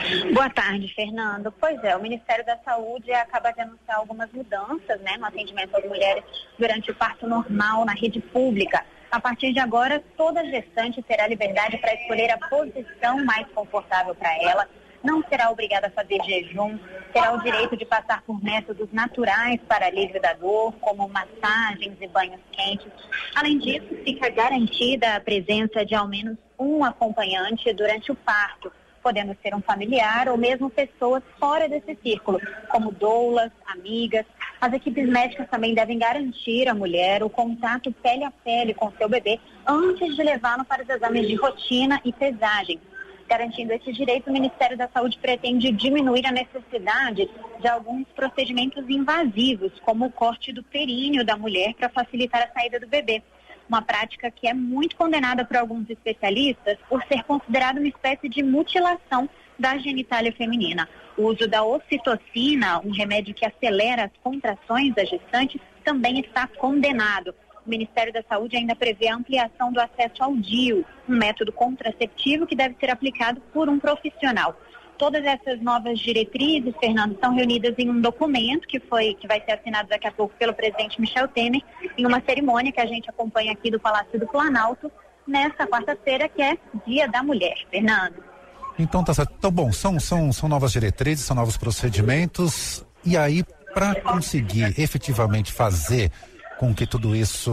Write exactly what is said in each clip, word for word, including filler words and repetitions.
Boa tarde, Fernando. Pois é, o Ministério da Saúde acaba de anunciar algumas mudanças, né, no atendimento às mulheres durante o parto normal na rede pública. A partir de agora, toda gestante terá liberdade para escolher a posição mais confortável para ela, não será obrigada a fazer jejum, terá o direito de passar por métodos naturais para alívio da dor, como massagens e banhos quentes. Além disso, fica garantida a presença de ao menos um acompanhante durante o parto, podendo ser um familiar ou mesmo pessoas fora desse círculo, como doulas, amigas. As equipes médicas também devem garantir à mulher o contato pele a pele com seu bebê antes de levá-lo para os exames de rotina e pesagem. Garantindo esse direito, o Ministério da Saúde pretende diminuir a necessidade de alguns procedimentos invasivos, como o corte do períneo da mulher para facilitar a saída do bebê. Uma prática que é muito condenada por alguns especialistas por ser considerada uma espécie de mutilação da genitália feminina. O uso da ocitocina, um remédio que acelera as contrações da gestante, também está condenado. O Ministério da Saúde ainda prevê a ampliação do acesso ao D I U, um método contraceptivo que deve ser aplicado por um profissional. Todas essas novas diretrizes, Fernando, são reunidas em um documento que, foi, que vai ser assinado daqui a pouco pelo presidente Michel Temer, em uma cerimônia que a gente acompanha aqui do Palácio do Planalto, nesta quarta-feira, que é Dia da Mulher. Fernando. Então tá certo. Então, bom, são, são, são novas diretrizes, são novos procedimentos, e aí, para conseguir efetivamente fazer com que tudo isso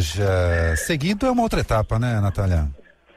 seja seguido, é uma outra etapa, né, Natália?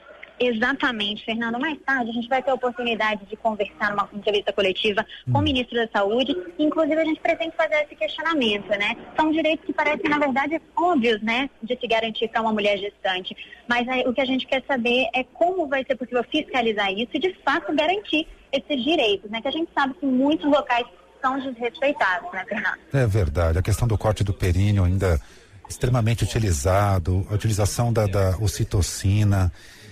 Exatamente, Fernando. Mais tarde a gente vai ter a oportunidade de conversar numa entrevista coletiva hum. com o ministro da Saúde. Inclusive a gente pretende fazer esse questionamento, né? São direitos que parecem, na verdade, óbvios, né? De se garantir para uma mulher gestante. Mas aí, o que a gente quer saber é como vai ser possível fiscalizar isso e, de fato, garantir esses direitos, né? Que a gente sabe que muitos locais são desrespeitados, né, Fernando? É verdade. A questão do corte do períneo ainda extremamente utilizado, a utilização da, da ocitocina.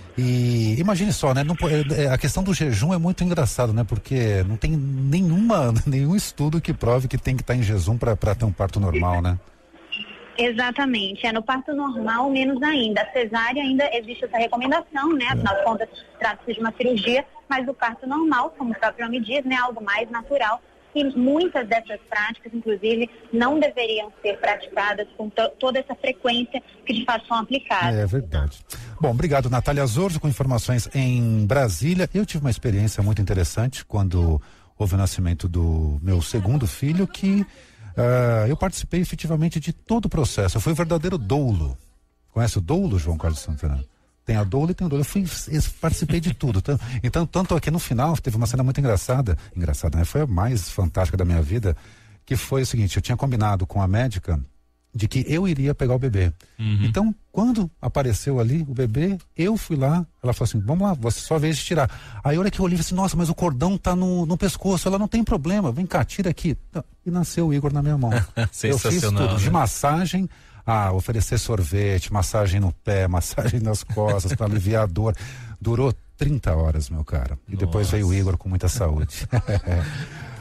E imagine só, né? Não, a questão do jejum é muito engraçado, né? Porque não tem nenhuma, nenhum estudo que prove que tem que estar em jejum para ter um parto normal, né? Exatamente. É no parto normal, menos ainda. A cesárea ainda existe essa recomendação, né? Afinal de contas, trata-se de uma cirurgia, mas o parto normal, como o próprio nome diz, né? Algo mais natural. E muitas dessas práticas, inclusive, não deveriam ser praticadas com to- toda essa frequência que de fato são aplicadas. É verdade. Bom, obrigado, Natália Zorzo, com informações em Brasília. Eu tive uma experiência muito interessante quando houve o nascimento do meu segundo filho, que uh, eu participei efetivamente de todo o processo. Eu fui o verdadeiro doulo. Conhece o doulo, João Carlos Santana? Tem a doula e tem o doula. Eu fui, eu participei de tudo. Então, então, tanto aqui no final, teve uma cena muito engraçada. Engraçada, né? Foi a mais fantástica da minha vida, que foi o seguinte: eu tinha combinado com a médica de que eu iria pegar o bebê. Uhum. Então, quando apareceu ali o bebê, eu fui lá, ela falou assim: vamos lá, você só vez de tirar. Aí, olha que eu olhei e falei assim: nossa, mas o cordão tá no, no pescoço. Ela: não tem problema, vem cá, tira aqui. E nasceu o Igor na minha mão. Eu fiz tudo, né? De massagem. Ah, oferecer sorvete, massagem no pé, massagem nas costas para aliviar a dor. Durou trinta horas, meu cara. E Nossa. Depois veio o Igor com muita saúde.